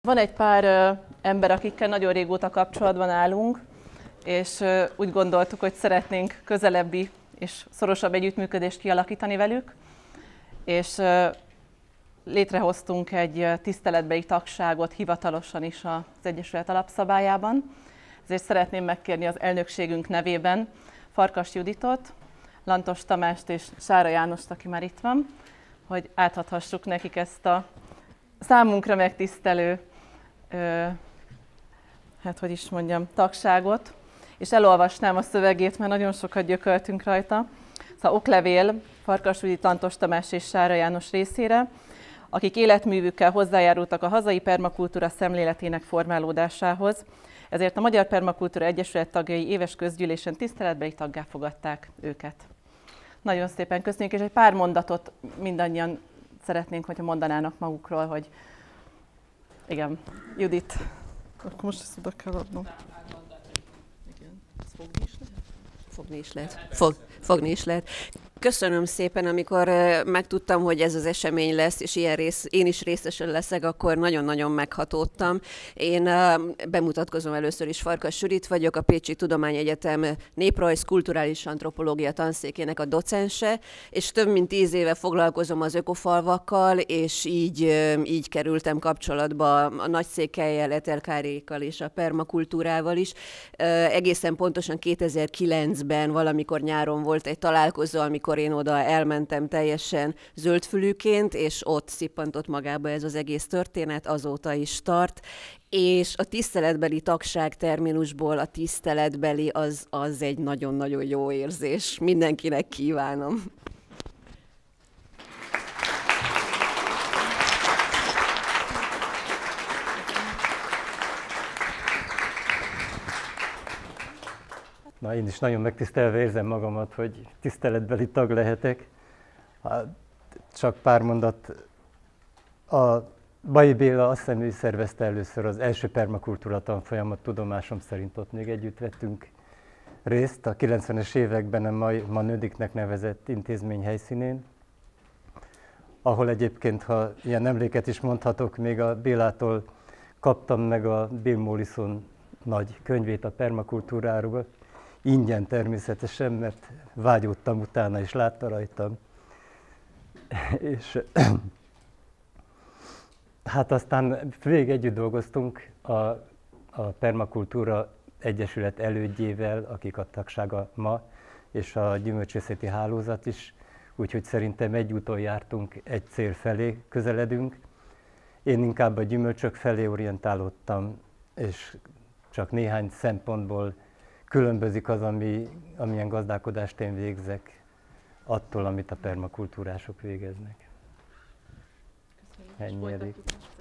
Van egy pár ember, akikkel nagyon régóta kapcsolatban állunk, és úgy gondoltuk, hogy szeretnénk közelebbi és szorosabb együttműködést kialakítani velük, és létrehoztunk egy tiszteletbeli tagságot hivatalosan is az Egyesület alapszabályában. Ezért szeretném megkérni az elnökségünk nevében Farkas Juditot, Lantos Tamást és Sára Jánost, aki már itt van, hogy átadhassuk nekik ezt a számunkra megtisztelő tagságot, és elolvasnám a szövegét, mert nagyon sokat gyököltünk rajta. Szóval oklevél Farkas Judit, Lantos Tamás és Sára János részére, akik életművükkel hozzájárultak a hazai permakultúra szemléletének formálódásához, ezért a Magyar Permakultúra Egyesület tagjai éves közgyűlésen tiszteletbeli taggá fogadták őket. Nagyon szépen köszönjük, és egy pár mondatot mindannyian szeretnénk, hogyha mondanának magukról, hogy igen, Judit. Akkor most ezt oda kell adnom. Igen, ezt fogni is lehet? Fogni is lehet. Fogni is lehet. Köszönöm szépen, amikor megtudtam, hogy ez az esemény lesz, és én is részesen leszek, akkor nagyon-nagyon meghatódtam. Én bemutatkozom először is, Farkas Judit vagyok, a Pécsi Tudományegyetem néprajz, kulturális antropológia tanszékének a docense, és több mint 10 éve foglalkozom az ökofalvakkal, és így kerültem kapcsolatba a Nagyszékellyel, Etelkárékkal és a permakultúrával is. Egészen pontosan 2009-ben valamikor nyáron volt egy találkozó, amikor én oda elmentem teljesen zöldfülűként, és ott szippantott magába ez az egész történet, azóta is tart. És a tiszteletbeli tagság terminusból a tiszteletbeli az egy nagyon-nagyon jó érzés. Mindenkinek kívánom. Na, én is nagyon megtisztelve érzem magamat, hogy tiszteletbeli tag lehetek. Csak pár mondat. A Baji Béla azt hiszem, ő szervezte először az első permakultúra tanfolyamat, tudomásom szerint ott még együtt vettünk részt a 90-es években a ma Nödiknek nevezett intézmény helyszínén, ahol egyébként, ha ilyen emléket is mondhatok, még a Bélától kaptam meg a Bill Mollison nagy könyvét a permakultúráról, ingyen természetesen, mert vágyódtam utána, és látta rajtam. És hát aztán végig együtt dolgoztunk a Permakultúra Egyesület elődjével, akik a tagsága ma, és a gyümölcsészeti hálózat is, úgyhogy szerintem egy úton jártunk, egy cél felé közeledünk. Én inkább a gyümölcsök felé orientálódtam, és csak néhány szempontból különbözik az, amilyen gazdálkodást én végzek, attól, amit a permakultúrások végeznek. Ennyi elég.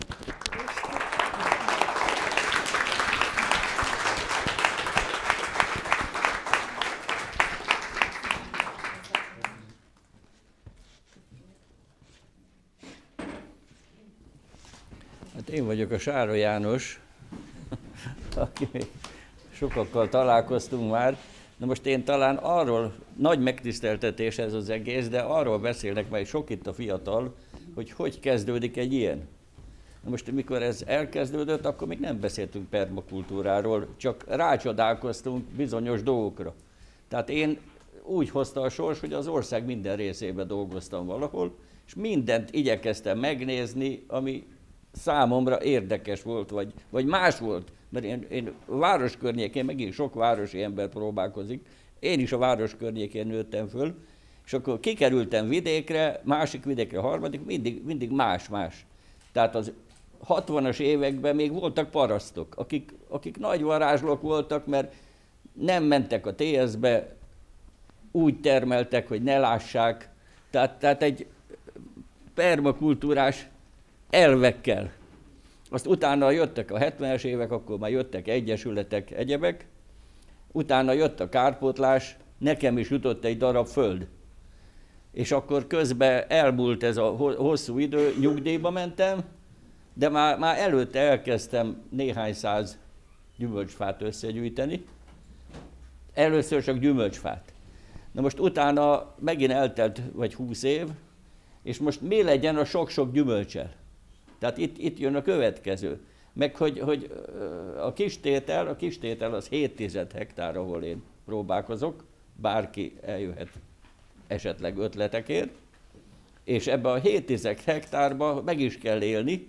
Hát én vagyok a Sára János, aki sokakkal találkoztunk már. Na most én talán arról, nagy megtiszteltetés ez az egész, de arról beszélnek majd sok itt a fiatal, hogy kezdődik egy ilyen. Na most mikor ez elkezdődött, akkor még nem beszéltünk permakultúráról, csak rácsodálkoztunk bizonyos dolgokra. Tehát én úgy hozta a sors, hogy az ország minden részében dolgoztam valahol, és mindent igyekeztem megnézni, ami számomra érdekes volt, vagy más volt. Mert én a város környékén, megint sok városi ember próbálkozik, én is a város környékén nőttem föl, és akkor kikerültem vidékre, másik vidékre, harmadik, mindig más-más. Tehát az 60-as években még voltak parasztok, akik nagy varázslók voltak, mert nem mentek a TS-be, úgy termeltek, hogy ne lássák. Tehát egy permakultúrás elvekkel. Azt utána jöttek a 70-es évek, akkor már jöttek egyesületek, egyebek. Utána jött a kárpótlás, nekem is jutott egy darab föld. És akkor közben elmúlt ez a hosszú idő, nyugdíjba mentem, de már előtte elkezdtem néhány száz gyümölcsfát összegyűjteni. Először csak gyümölcsfát. Na most utána megint eltelt vagy 20 év, és most mi legyen a sok-sok gyümölccsel? Tehát itt jön a következő. meg hogy a kistétel az 7 hektár, ahol én próbálkozok, bárki eljöhet esetleg ötletekért, és ebbe a 7 hektárba meg is kell élni,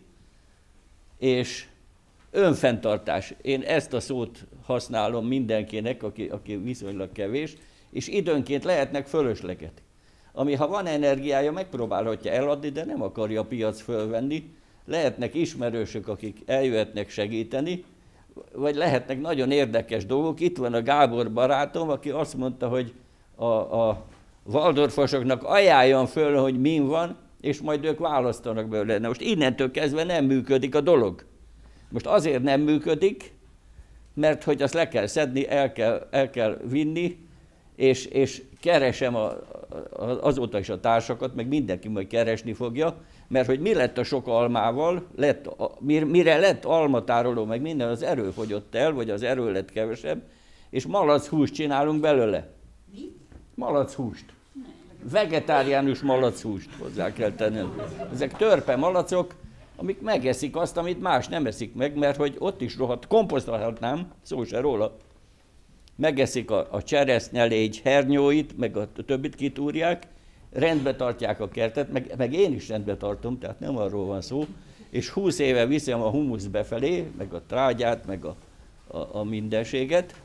és önfenntartás. Én ezt a szót használom mindenkinek, aki viszonylag kevés, és időnként lehetnek fölösleget. Ami ha van energiája, megpróbálhatja eladni, de nem akarja a piac fölvenni. Lehetnek ismerősök, akik eljöhetnek segíteni, vagy lehetnek nagyon érdekes dolgok. Itt van a Gábor barátom, aki azt mondta, hogy a Waldorfosoknak ajánljon föl, hogy min van, és majd ők választanak belőle. Na most innentől kezdve nem működik a dolog. Most azért nem működik, mert hogy azt le kell szedni, el kell vinni, és keresem azóta is a társakat, meg mindenki majd keresni fogja, mert hogy mi lett a sok almával, mire lett almatároló, meg minden, az erő fogyott el, vagy az erő lett kevesebb, és malachúst csinálunk belőle. Mi? Malachúst. Vegetáriánus malachúst hozzá kell tenni. Ezek törpe malacok, amik megeszik azt, amit más nem eszik meg, mert hogy ott is rohadt, komposztolhatnám, szó se róla. Megeszik a cseresznyelégy hernyóit, meg a többit kitúrják, rendbe tartják a kertet, meg én is rendbe tartom, tehát nem arról van szó, és 20 éve viszem a humusz befelé, meg a trágyát, meg a mindenséget,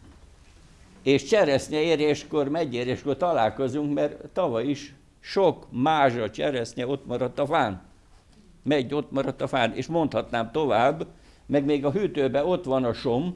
és cseresznyeéréskor, megéréskor találkozunk, mert tavaly is sok mázsa cseresznye ott maradt a fán. Ott maradt a fán, és mondhatnám tovább, meg még a hűtőben ott van a som,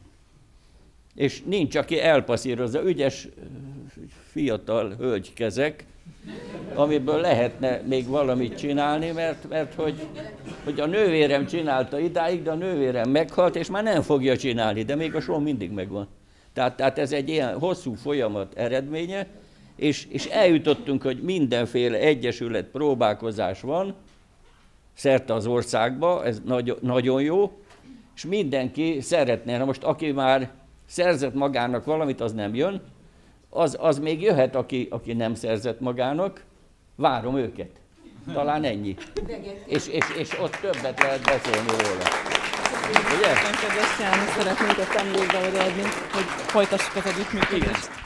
és nincs, aki elpasszírozza, ügyes fiatal hölgykezek, amiből lehetne még valamit csinálni, mert hogy a nővérem csinálta idáig, de a nővérem meghalt, és már nem fogja csinálni, de még a som mindig megvan. Tehát ez egy ilyen hosszú folyamat eredménye, és eljutottunk, hogy mindenféle egyesület, próbálkozás van, szerte az országba, ez nagyon jó, és mindenki szeretne. Na most aki már szerzett magának valamit, az nem jön, az még jöhet, aki nem szerzett magának, várom őket. Talán ennyi. És ott többet lehet beszélni róla. Ugye? Kedves János, szeretnénk ezt emlékbe adni, hogy folytassuk az együttműködést.